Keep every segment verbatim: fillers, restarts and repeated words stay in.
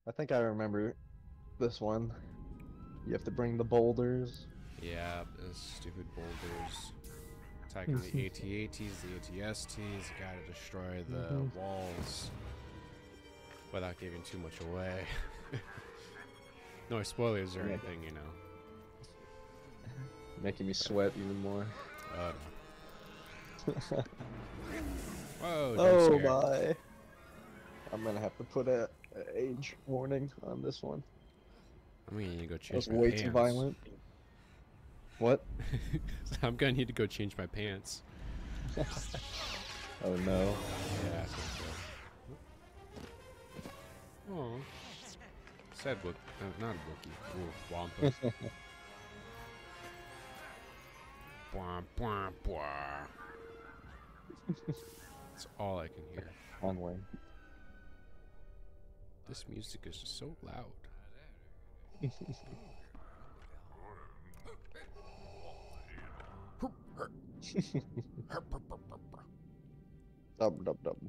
I think I remember this one. You have to bring the boulders. Yeah, those stupid boulders. Attacking the AT-ATs, the AT-S Ts. You gotta destroy the Mhm. walls without giving too much away. No spoilers or Yeah. anything, you know. Making me sweat even more. Uh, Whoa, jump Oh scare. my. I'm gonna have to put a, a age warning on this one. I'm gonna need to go That was change my way too pants. violent. What? I'm gonna need to go change my pants. Oh no. Yeah, oh. Said Wook. Uh, not a Wookie. Ooh, Wampa. Bwah, bwah, bwah. That's all I can hear. Onway. This music is just so loud. Dub dub dub.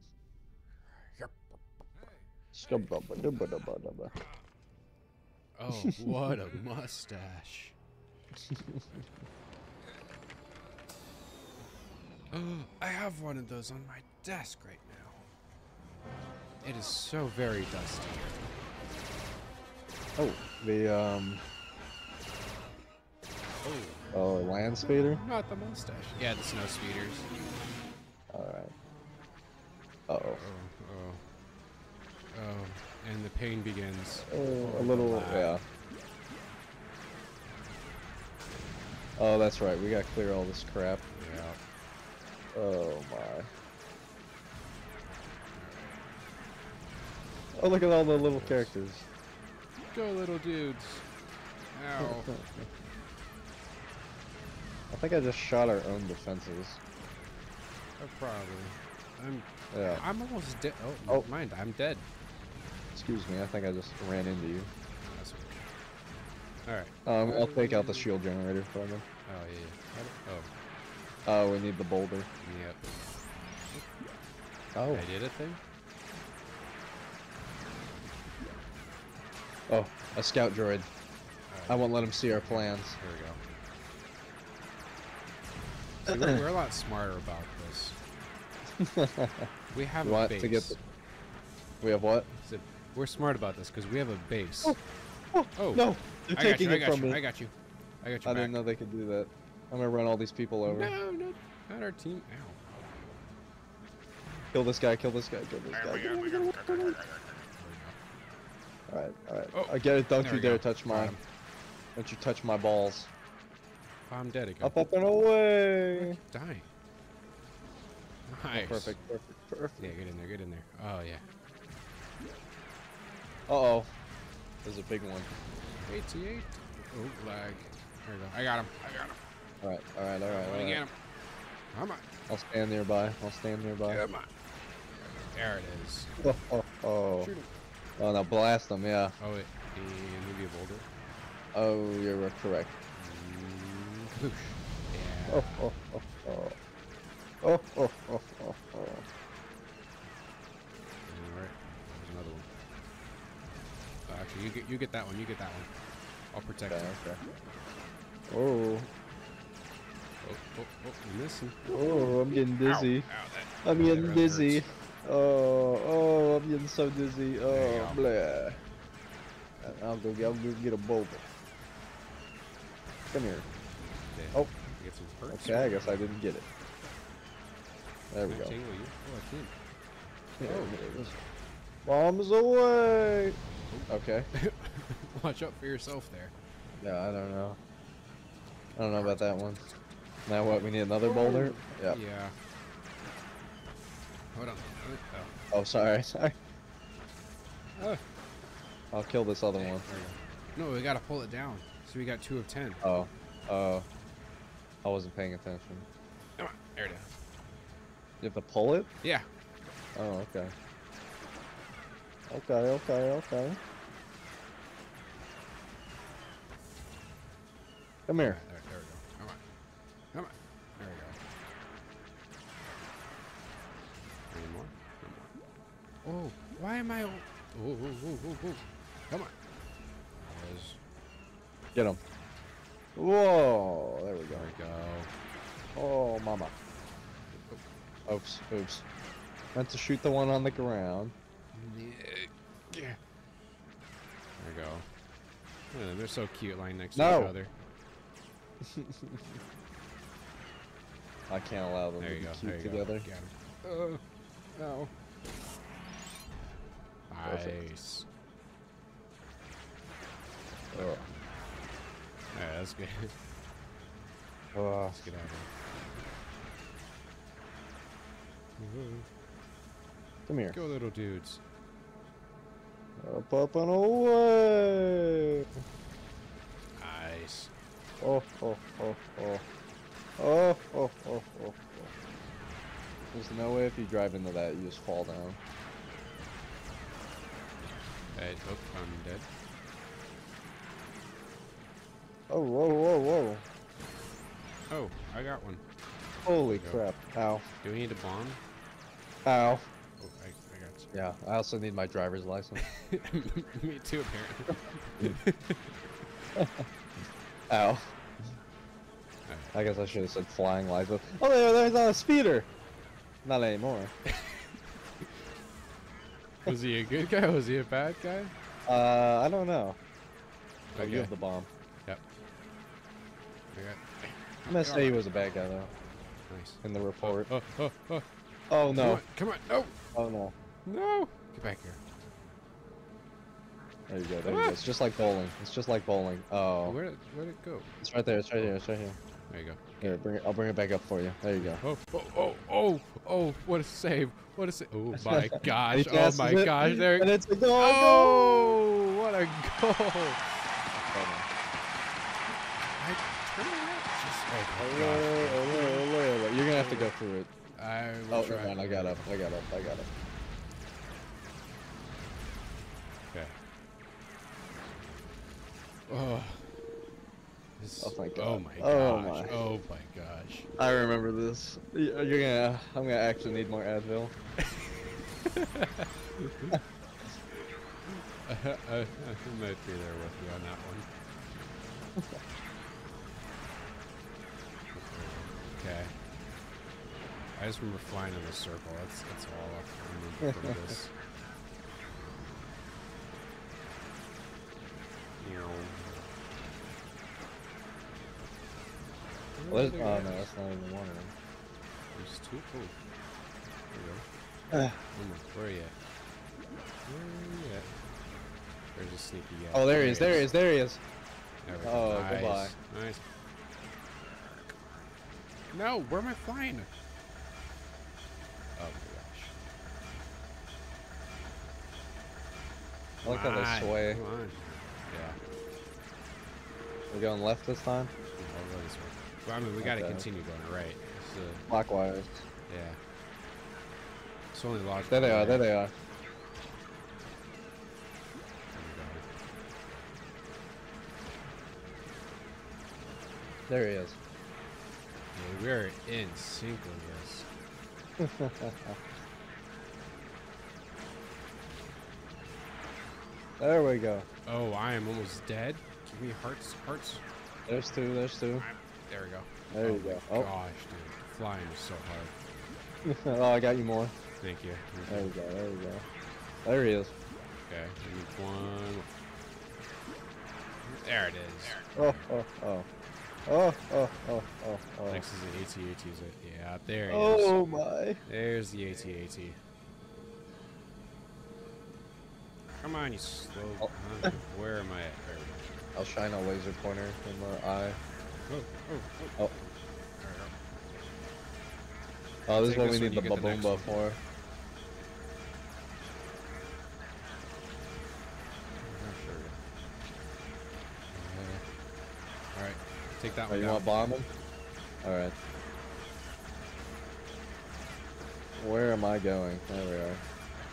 Scub dub dub dub dub dub. Oh, what a mustache. I have one of those on my desk right now. It is so very dusty. Oh, the um. Oh, Oh, land speeder. not the mustache. Yeah, the snow speeders. All right. Uh oh. Oh, oh, oh, and the pain begins. Oh, a Oh, little, lag. yeah. Oh, that's right. We gotta clear all this crap. Yeah. Oh my. Oh, look at all the little characters. Go, little dudes. Ow. I think I just shot our own defenses. Oh, probably. I'm. Yeah. I'm almost dead. Oh, Oh. never mind. I'm dead. Excuse me. I think I just ran into you. That's okay. All right. Um, I'll take out the shield generator for them. Oh yeah. yeah. I don't- Oh, we need the boulder. Oh. Yep. Oh. I did a thing. Oh, a scout droid. All I right. won't let him see our plans. Here we go. See, we're, we're a lot smarter about this. We have You a want base. to get the... We have what? So we're smart about this because we have a base. Oh, oh, Oh, no! They're I got taking you. I it got from you. me. I got you. I got you. I back. didn't know they could do that. I'm gonna run all these people over. No, no, not our team. Ow. Kill this guy, kill this guy, kill this guy. Get him, get him, get him. Alright, alright. Oh, I get it, don't there you we dare go. touch Got mine. him. Don't you touch my balls. I'm dead again. Up, up, and away! Dying. Nice. Perfect, perfect, perfect. Yeah, get in there. Get in there. Oh yeah. Uh-oh. There's a big one. eighty-eight. Oh, lag. There we go. I got him. I got him. Alright, alright, alright, Let me get alright. him. Come on. I'll stand nearby. I'll stand nearby. Come on. There it is. Oh, oh, oh. Shoot him. Oh, now blast them, yeah. Oh, wait. And maybe a boulder. Oh, you're correct. Mm, Whoosh. Yeah. Oh, oh, oh, oh. Oh, oh, oh, oh, oh. Alright. There's another one. Uh, actually, you get you get that one. You get that one. I'll protect Okay, you. okay. Oh, Oh, oh, oh, you're missing. oh, I'm getting dizzy. Ow, ow, that, I'm that getting really dizzy. hurts. Oh, oh, I'm getting so dizzy. you Oh, go. blah. I'll go, I'll go get a boulder. Come here. Okay. Oh. Get some perks. Okay, I guess I didn't get it. There we Can I go. tingle you? Oh, I can. Here, here it is. Bombs away! Okay. Watch out for yourself there. Yeah, I don't know. I don't know about that one. Now what? We need another boulder? Yeah. Yeah. Hold on. Oh. Oh, sorry, sorry. Oh. I'll kill this other There one. we go. No, we gotta pull it down. So we got two of ten. Oh. Oh. I wasn't paying attention. Come on. There it is. You have to pull it? Yeah. Oh, okay. Okay, okay, okay. Come here. There, there we go. Come on. Come on. There we go. Any more? No more. Oh, why am I... Oh, oh, oh, oh, oh. Come on. There it is. Get him. Whoa. There we go. There we go. Oh, mama. Oops. Oops. Meant to shoot the one on the ground. Yeah. Yeah. There we go. Oh, they're so cute lying next to No. each other. I can't allow them There to you be go. cute There you together. go. Get him. Oh, no. Perfect. Nice. Oh. Alright, that's good. Oh. Let's get out of here. Come here. Go, little dudes. Up, up, and away. Nice. Oh, oh, oh, oh. Oh, oh, oh, oh, oh. There's no way if you drive into that, you just fall down. Hey, oh, I'm dead. Oh, whoa, whoa, whoa. Oh, I got one. Holy There we crap. Ow. Do we need a bomb? Ow. Oh, I, I got Yeah, I also need my driver's license. you. Me too, apparently. Ow. I guess I should have said flying license. Oh, there, there's a speeder! Not anymore. Was he a good guy? Was he a bad guy? Uh, I don't know. Oh, Okay. you have the bomb. Yep. I got. I'm gonna say he was a bad guy, though, Nice. in the report. Oh, oh, oh. Oh, Come no. on, come on. No. Oh, no. No. Get back here. There you go, there you go. It's just like bowling. It's just like bowling. Oh. Where did, where'd it go? It's right there, it's right here, it's right here. There you go. Here, bring it, I'll bring it back up for you. There you go. Oh, oh, oh, oh, oh, what a save. What a save. Oh my gosh. He Oh passes my it, gosh. There and it's a goal. Oh, what a goal. I turned around. Just, oh my Ole, gosh. ole, ole, ole. You're gonna have to go through it. I will Oh, try. never mind. I got up. I got up. I got up. Okay. Oh. This, Oh my god. Oh my gosh. Oh my. Oh my gosh. I remember this. Y- You're gonna. I'm gonna actually need more Advil. I, I, I might be there with you on that one. Okay. I just remember flying in a circle. That's that's all I remember from this. You know. Well, there's, oh no, that's not even one of them. There's two. Oh. There you go. Uh, One more. Where are you at? Where are you at? There's a sneaky guy. oh, there he is. There he is. There he is. There we go. Oh, nice. goodbye. Nice. No, where am I flying? Oh my gosh. I like how Come they on, sway. Come on. Yeah. We're going left this time. I'll go this way. Well, I mean, we gotta Okay. continue going right. It's, uh, Clockwise. yeah. It's only logical. There they are. There right? they are. There we go. There he is. Yeah, we're in sync with this. There we go. Oh, I am almost dead. Give me hearts, hearts. There's two. There's two. I'm, there we go. There oh you go. my Oh. Gosh, dude, flying is so hard. Oh, I got you more. Thank you. Thank There you. we go. There we go. There he is. Okay, I need one. There it is. Oh, oh, oh. Oh, oh, oh, oh, oh. Next is the A T A T. Is it? Yeah, there it is. Oh my. There's the A T A T. Come on, you slow. Oh. Huh? Where am I at? There we go. I'll shine a laser pointer in the eye. Oh, oh, oh. Oh. There we go. Oh, this is Take what this we when need the you get the next Baboomba one. for. Uh, Alright, take that Oh, one you down. want bomb him? Alright. Where am I going? There we are.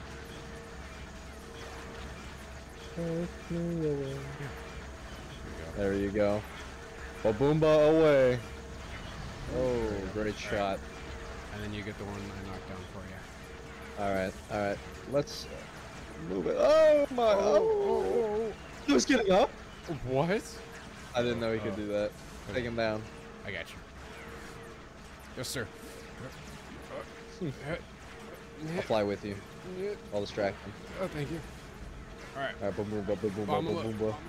Take me away. There we go. There you go. Baboomba away. Oh, There you go. great shot. Alright. And then you get the one I knocked down for you. Alright, alright. Let's move it. Oh my. Oh, oh, He was getting up. What? I didn't know he could Oh. do that. Take him down. I got you. Yes, sir. I'll fly with you. I'll distract him. Oh, thank you. All right. All right, boom, boom, boom, boom, boom, Bomb boom, him boom, up. boom.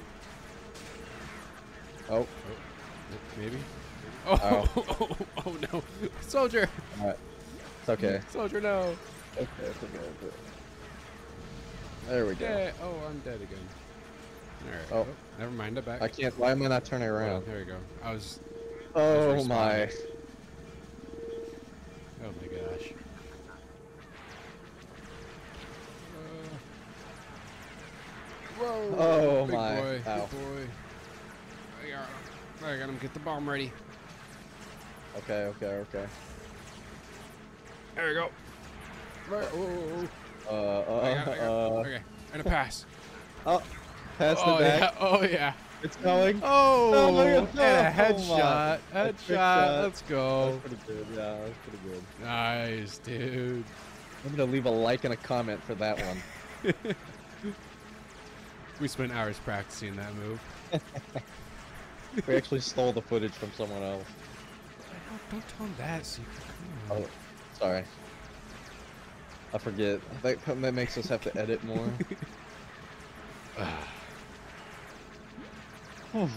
Oh, Maybe. Oh, Oh. oh, oh, no. Soldier. all right. It's okay. Soldier, no. Okay, it's okay. It's okay. There we go. Yeah. Oh, I'm dead again. All right. Oh. Oh, never mind. I'm back. I can't. Why am I not turning Oh, around? there we go. I was. Oh was my. responding. Oh my gosh. Uh, whoa. Oh big my. Boy, Ow. big boy. I got, I got him. Get the bomb ready. Okay, okay, okay. There we go. Right. Oh, oh, Uh, oh. uh, I got, I got, uh. okay. And a pass. Oh, pass Oh the back. yeah. Oh yeah. It's going. Oh, Oh, look at and a that. Oh, headshot. my. A trick Headshot. shot. Let's That go. was pretty good. Yeah, that was pretty good. Nice, dude. I'm gonna leave a like and a comment for that one. We spent hours practicing that move. We actually stole the footage from someone else. Don't, don't tell him that, Secret. Come on. Oh, sorry. I forget. That, that makes us have to edit more. There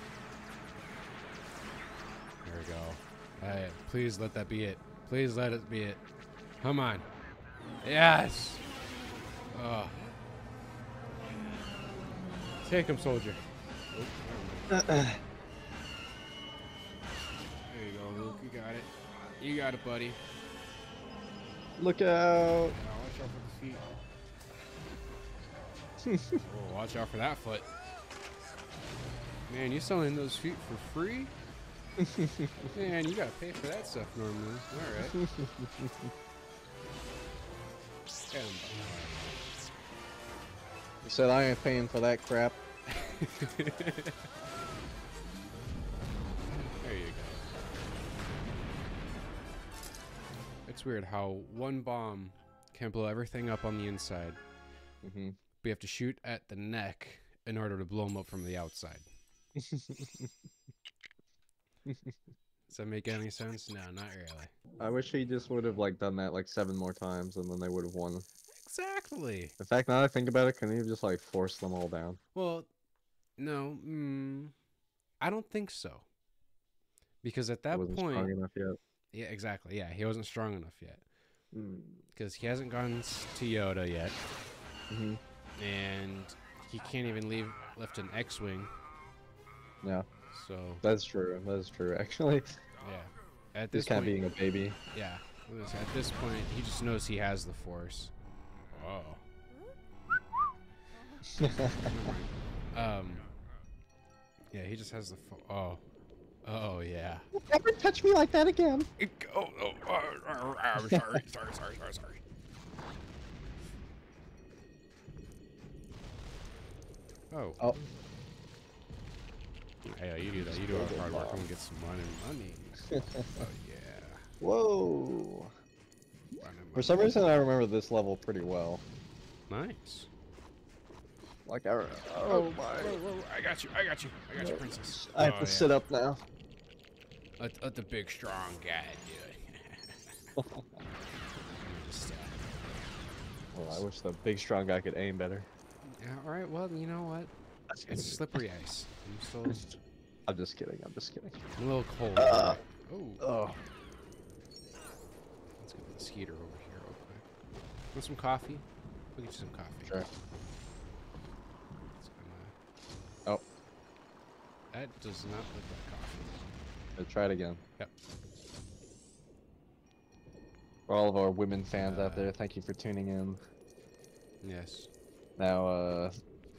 we go. Alright, please let that be it. Please let it be it. Come on. Yes! Oh. Take him, soldier. Oh, there you go, Luke. You got it. You got it, buddy. Look out! Oh, watch out for the feet. Oh, watch out for that foot. Man, you selling those feet for free? Man, you gotta pay for that stuff normally. Alright. You said I ain't paying for that crap. There you go. It's weird how one bomb can blow everything up on the inside. Mm-hmm. But you have to shoot at the neck in order to blow them up from the outside. Does that make any sense? No, not really. I wish he just would have like done that like seven more times, and then they would have won. Exactly. In fact, now that I think about it, can he have just like forced them all down? Well, no, mm, I don't think so. Because at that He wasn't point, strong enough yet. yeah, exactly. Yeah, he wasn't strong enough yet. Mm. Because he hasn't gone to Yoda yet, Mm-hmm. and he can't even leave lift an X-wing. Yeah, So that's true. That's true. Actually, yeah, at he's this kind of point, being a baby. yeah, at this point, he just knows he has the Force. Oh. Um. Yeah, he just has the fo- oh, oh yeah. Never touch me like that again. Oh, oh, oh, oh, I'm sorry, sorry, sorry, sorry, sorry. Oh. Oh. Hey, you do that. You do our hard work. I'm gonna get some money. Money. Oh yeah. Whoa. Money, For some reason, I remember this level pretty well. Nice. Like I. Oh Whoa, my. whoa, whoa, I got you. I got you. I got you, princess. I have Oh, to yeah. sit up now. Let, let the big strong guy do it. Just, uh, Well, I wish the big strong guy could aim better. yeah, all right. Well, you know what? It's slippery ice. I'm still. I'm just kidding. I'm just kidding. I'm a little cold. Uh, oh. Oh. Let's get the skeeter over here real quick. Want some coffee? We'll get you some coffee. Sure. It's gonna- Oh. That does not look like coffee. Let's try it again. Yep. For all of our women fans Uh, out there, thank you for tuning in. Yes. Now, uh,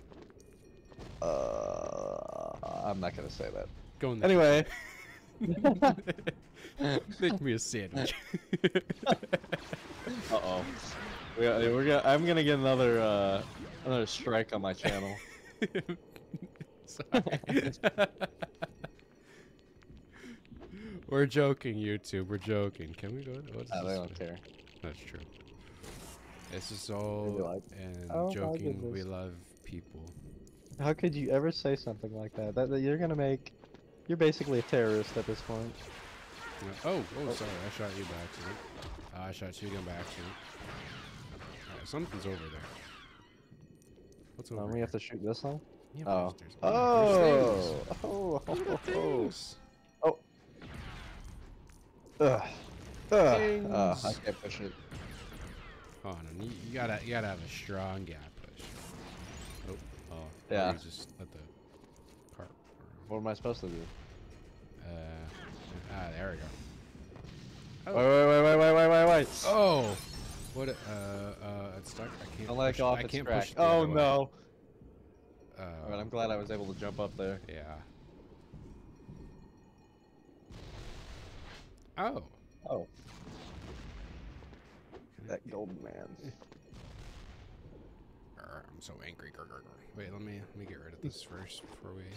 uh, I'm not gonna say that. Go in there. Anyway, Make me a sandwich. uh oh, we got, we're gonna, I'm gonna get another, uh, another strike on my channel. Sorry. We're joking, YouTube. We're joking. Can we go? What's Nah, they this don't way? care. That's true. This is all like, and "Oh my joking. We goodness." love people. How could you ever say something like that? That, that you're gonna make. You're basically a terrorist at this point. Yeah. Oh, oh, sorry, I shot you by accident. Uh, I shot you again by accident. Alright, something's over there. What's over Um, we here? have to shoot this one. Yeah, Oh. there's, there's, Oh. yeah, Oh. there's things. Little Oh. things. Oh. Ugh. Ugh. Things. Uh, I can't push it. Oh no, you, you gotta, you gotta have a strong gap push. Oh, oh, Yeah. you just let the cart. What am I supposed to do? Uh, ah, there we go. Oh. Wait, wait, wait, wait, wait, wait, wait, wait. Oh, what? Uh, uh, it's stuck. I can't. Don't let it push go off I its can't track. push it the Oh other way. no. Uh, Alright, I'm glad I was able to jump up there. Yeah. Oh. Oh. That golden man. Arr, I'm so angry. Grr, grr, grr. Wait, let me let me get rid of this first before we.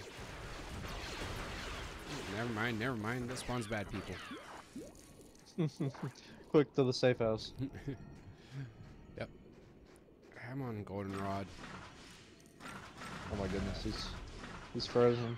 Never mind. Never mind. This spawns bad people. Quick to the safe house. Yep. Come on, goldenrod. Oh my goodness, he's he's frozen.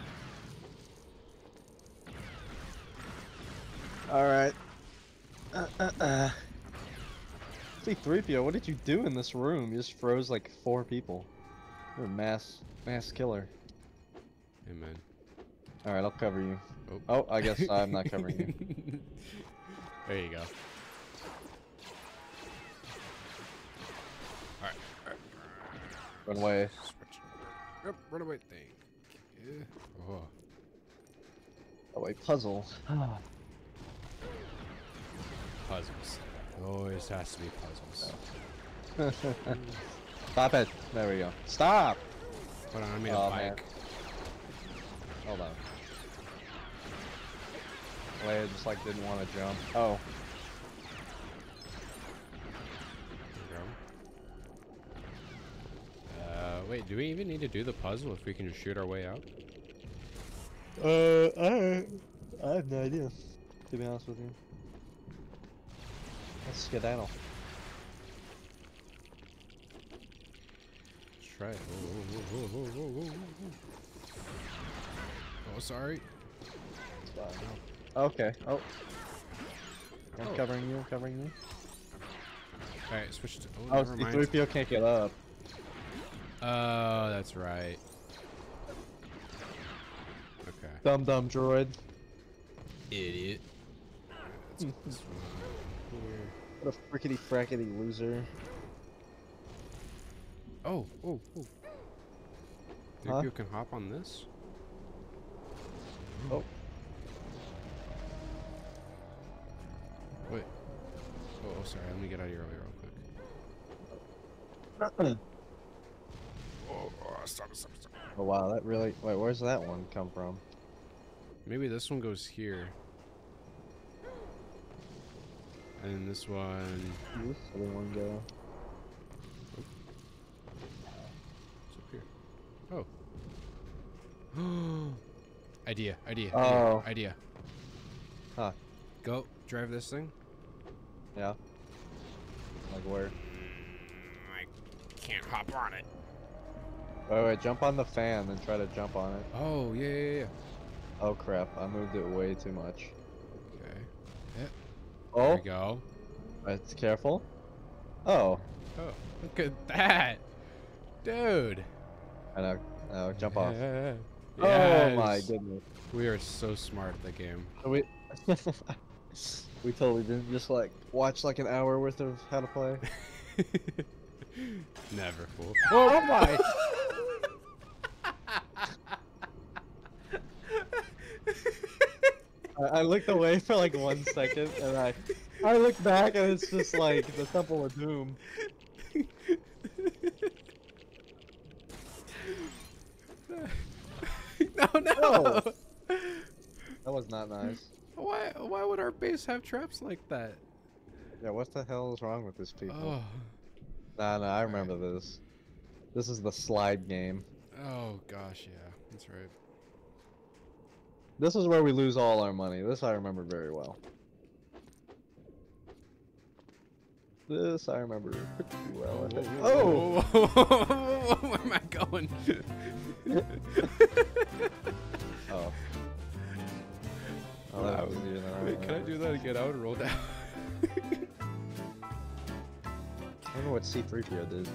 All right. Uh, uh, uh. C three P O, what did you do in this room? You just froze like four people. You're a mass mass killer. Amen. All right, I'll cover you. Oh, oh I guess I'm not covering you. There you go. Alright. Alright. Run away. Switch. Yep, run away thing. Yeah. Oh. Oh wait, puzzle. Puzzles. Always has to be puzzles. Stop it. There we go. Stop! Hold on, I made Oh, a man. bike. Hold on. Wait, I just like didn't want to jump. Oh. There we go. Uh, wait, do we even need to do the puzzle if we can just shoot our way out? Uh, I, I have no idea, to be honest with you. Let's skedaddle. Let's try it. Whoa, whoa, whoa, whoa, whoa, whoa, whoa. Oh, sorry. It's fine. Okay. Oh. I'm Oh. covering you. I'm covering you. Alright, switch to. Oh, Oh, never C mind. three P O can't get up. Oh, that's right. Okay. Dumb dumb droid. Idiot. Let's put this one here. What a frickety frackety loser. Oh, oh, oh. Think Huh? you can hop on this? Oh. Wait. Oh, oh, sorry. Let me get out of here real quick. Oh, oh, stop, stop, stop. Oh wow, that really. Wait, where's that one come from? Maybe this one goes here. And this one. This other one go. It's up here. Oh. idea, idea, Oh. idea, idea. Huh. Go, drive this thing. Yeah. Like where? Mm, I can't hop on it. Wait, wait, jump on the fan, then try to jump on it. Oh, yeah, yeah, yeah. Oh crap, I moved it way too much. Okay. Yeah. There Oh, we go. it's careful. Oh, Oh, look at that. Dude. I know. Oh, jump off. Yeah. Oh my Yes. goodness. We are so smart at the game. So we we totally didn't just like watch like an hour worth of how to play. Never, fool. Oh my! I, I looked away for like one second, and I I look back, and it's just like the Temple of Doom. No, no. Oh. That was not nice. Why? Why would our base have traps like that? Yeah, what the hell is wrong with this people? Oh. Nah, nah, I remember this. This is the slide game. Oh gosh, yeah, that's right. This is where we lose all our money. This I remember very well. This I remember pretty well. I think. Whoa, whoa, whoa, whoa, whoa, whoa, whoa, where am I going? Oh. Oh, Wow. that was easier than I Wait, can I do that again? I would roll down. I wonder what C three P O did.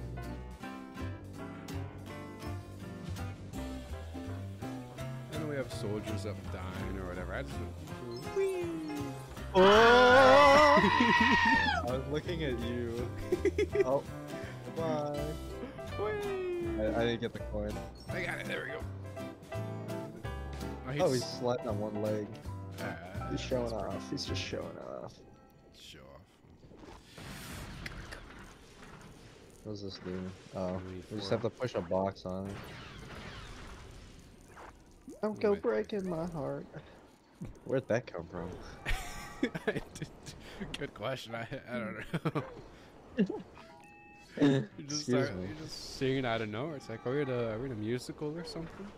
I know we have soldiers up dying or whatever. I just. Oh! I was looking at you. Oh, goodbye. I, I didn't get the coin. I got it. There we go. Oh, he's, Oh, he's sliding on one leg. uh, He's showing that's off. pretty- He's just showing off. Show off. What does this do? Oh, we just twenty-four. have to push a box on it. Don't Oh, go wait. breaking my heart. Where'd that come from? Good question. I I don't know. you just Excuse start, me. you're just singing out of nowhere. It's like, are we in a, are we in a musical or something?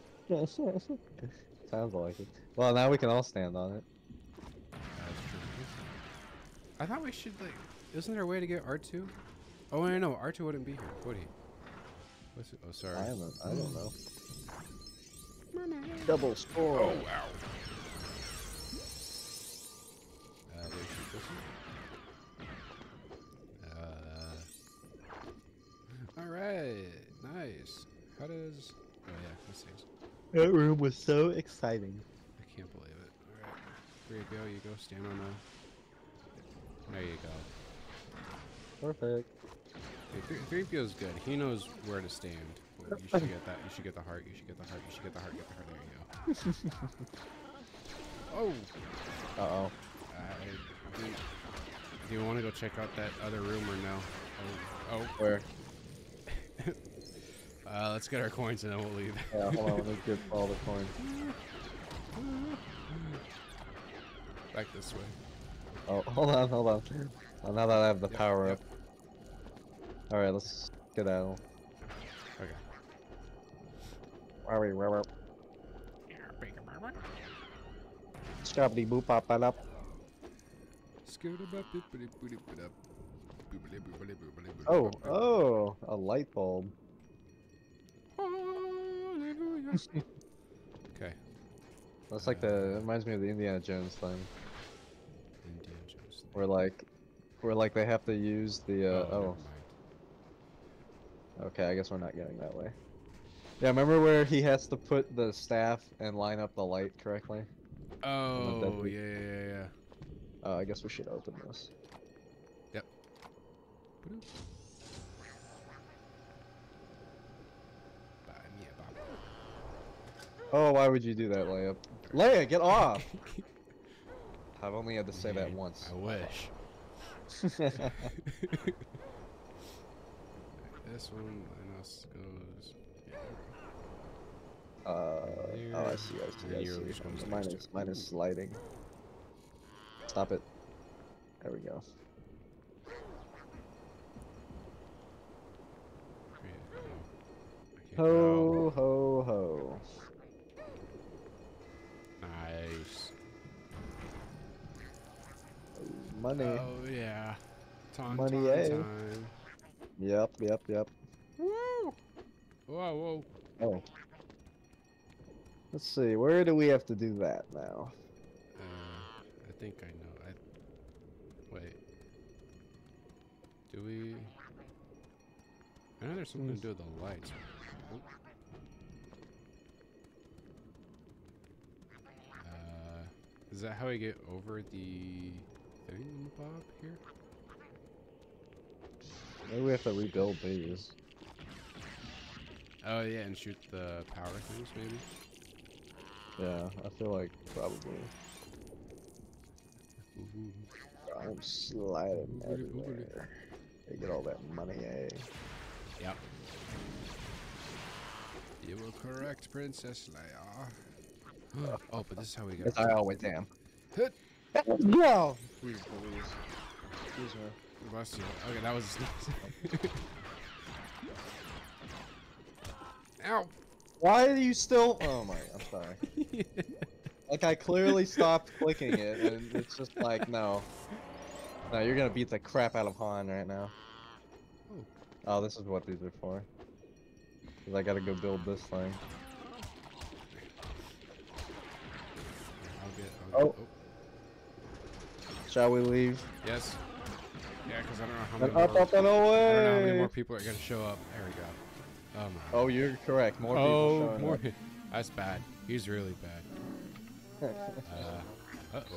Sounds like it. Well, now we can all stand on it. That's true. I thought we should like. Isn't there a way to get R two? Oh, I know. R two wouldn't be here, would he? What's it? Oh, sorry. I don't. I don't know. Double score. Oh wow. Uh, did I shoot this one? Uh. All right. Nice. How does? Oh yeah, that saves. That room was so exciting. I can't believe it. All right. Here you go. You go stand on the. There you go. Perfect. Okay, three P O is good. He knows where to stand. Well, you should get that. You should get the heart. You should get the heart. You should get the heart. Get the heart. There you go. Oh. Uh oh. I, do, do you want to go check out that other room or no? Oh. Oh. Where? uh, let's get our coins and then we'll leave. Yeah, hold on. Let me get all the coins. Back this way. Oh, hold on, hold on. Oh, now that I have the Yep, power yep. up. Alright, let's get out. Okay. Alright, where are Scabby boop pop up. Oh, oh, a light bulb. Okay. That's like the, it reminds me of the Indiana Jones thing. Indiana Jones. Where like, where like they have to use the, uh, never oh. mind. Okay, I guess we're not going that way. Yeah, remember where he has to put the staff and line up the light correctly? Oh, yeah, yeah, yeah, yeah. Oh, I guess we should open this. Yep. Oh, why would you do that, Leia? Leia, get off! I've only had to say that once. I wish. This one, and us goes. Uh, oh, I see, I see, I Here, see. which comes Mine next is, to- mine is sliding. Stop it. There we go. Ho, ho, ho. Nice. Money. Oh yeah. Tauntaun Money, eh? time. Yep, yep, yep. Woo! Whoa, whoa. Oh. Let's see, where do we have to do that now? Uh, I think I know. I wait. Do we? I know there's something to do with the lights. Oh. Uh, is that how we get over the thing, Bob? Here? Maybe we have to rebuild these. Oh yeah, and shoot the power things, maybe. Yeah, I feel like probably. Ooh. I'm sliding everywhere. They get all that money, eh? Yep. You were correct, Princess Leia. Oh, but this is how we get. Yes, I always am. Hit. No! Please, please. Excuse me. Bless you. Okay, that was. Ow! Why are you still? Oh my! I'm sorry. Like I clearly stopped clicking it, and it's just like no. No, you're gonna beat the crap out of Han right now. Oh. Oh, this is what these are for. Cause I gotta go build this thing. I'll get. I'll Oh. get, oh. Shall we leave? Yes. Yeah, because I don't know how many And up, more. up, and I don't know how many away! more people are gonna show up. There we go. Oh my. Oh, you're correct. More people Oh, showing more. up. That's bad. He's really bad. Uh. Uh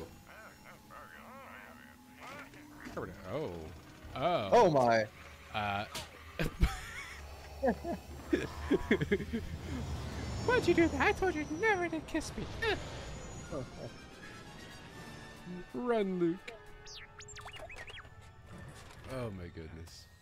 oh. Oh. Oh. Oh my! Uh. Why'd you do that? I told you never to kiss me. Run, Luke. Oh my goodness.